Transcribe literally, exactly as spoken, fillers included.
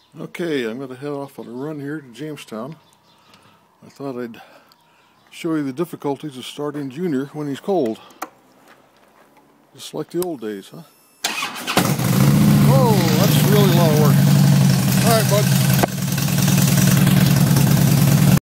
Okay, I'm going to head off on a run here to Jamestown. I thought I'd show you the difficulties of starting Junior when he's cold. Just like the old days, huh? Oh, that's really a lot of work. Alright, bud.